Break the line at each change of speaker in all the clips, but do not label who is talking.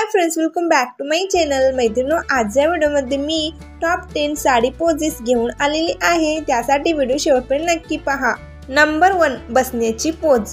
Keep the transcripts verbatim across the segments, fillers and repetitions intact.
High friends, welcome back to my channel. मैत्रिणींनो, आजच्या व्हिडिओमध्ये मी टॉप टेन साडी पोजेस घेऊन आलेली आहे। त्यासाठी व्हिडिओ शेवटपर्यंत नक्की पहा। नंबर वन, बसण्याची पोज।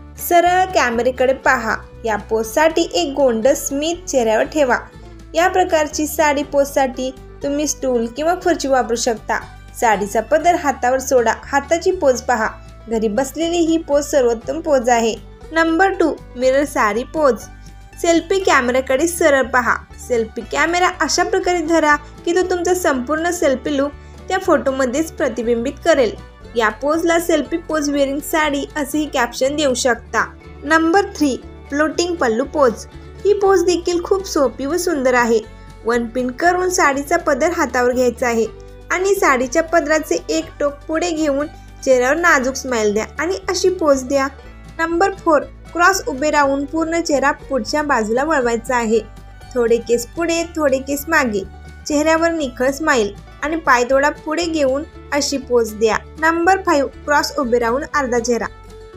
सरळ कॅमेऱ्याकडे पहा। या पोजसाठी एक गोंडस स्मित चेहऱ्यावर ठेवा। या प्रकारची साडी पोजसाठी तुम्ही स्टूल किंवा खुर्ची वापरू शकता। साडीचा पदर हातावर सोडा। हाताची पोज पहा। घरी बसलेली ही पोज सर्वोत्तम पोज आहे। Number two, mirror sari pose. Selfie कॅमेऱ्याकडे सरळ पहा। सेल्फी कॅमेरा अशा प्रकारे धरा की तो तुमचा संपूर्ण सेल्फी लुक त्या फोटोमध्येच प्रतिबिंबित करेल। या पोजला सेल्फी पोज वेअरिंग साडी असेही कॅप्शन देऊ शकता। Number three, floating pallu pose. ही पोज देखील खूप सोपी व सुंदर आहे। वन पिन करून साडीचा पदर हातावर घ्यायचा आहे आणि साडीच्या पदराचे एक टोक पुढे घेऊन चेहऱ्यावर नाजूक स्माइल द्या आणि अशी पोज द्या। नंबर फोर, क्रॉस उभे राहून पूर्ण चेहरा पुढच्या बाजूला वळवायचा आहे। थोडे केस पुढे, थोडे केस मागे, चेहऱ्यावर निखळ स्माइल आणि पाय थोडा पुढे घेऊन अशी पोज द्या। नंबर फाइव्ह, क्रॉस उभे राहून अर्धा चेहरा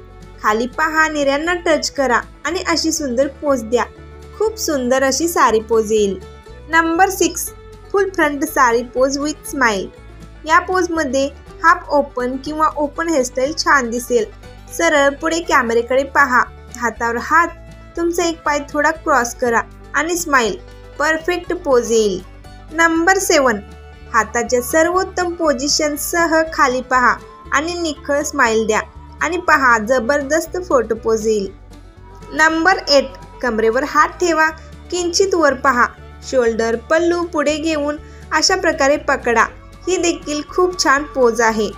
खाली पहा, नेऱ्यांना टच करा आणि अशी सुंदर पोज द्या। खूप सुंदर अशी साडी पोज येईल। Number six, full front sari pose with smile. या पोज मध्ये हाफ ओपन किंवा ओपन हेअरस्टाईल छान दिसेल। सरळ पुढे कॅमेऱ्याकडे पहा। हातावर हात, तुमचा एक पाय थोडा क्रॉस करा आणि स्माइल। परफेक्ट पोज येईल। नंबर सेवन, हाताच्या सर्वोत्तम पोझिशन सह खाली पहा आणि निखळ स्माइल द्या आणि पहा, जबरदस्त फोटो पोज येईल। नंबर एट, कमरेवर हात ठेवा, किंचित वर पहा, शोल्डर पल्लू पुढे घेऊन अशा प्रकारे पकडा। ही देखील खूप छान पोज आहे।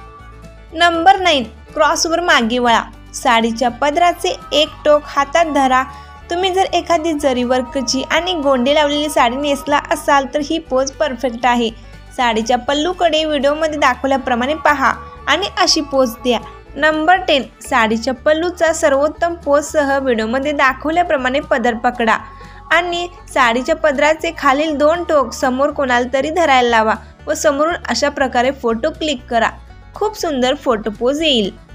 नंबर नाईन, क्रॉसवर मागे वळा। साडीच्या पदराचे एक टोक हातात धरा। तुम्ही जर एखादी जरी वर्कची आणि गोंडे लावलेली साडी नेसला असाल तर ही पोज परफेक्ट आहे। साडीच्या पल्लूकडे व्हिडिओमध्ये दाखवल्याप्रमाणे पहा आणि अशी पोज द्या। नंबर टेन, साडीच्या पल्लूचा सर्वोत्तम पोज सह व्हिडिओमध्ये दाखवल्याप्रमाणे पदर पकडा आणि साडीच्या पदराचे खालील दोन टोक समोर कोणाला तरी धरायला लावा व समोरून अशा प्रकारे फोटो क्लिक करा। खूप सुंदर फोटो पोज येईल।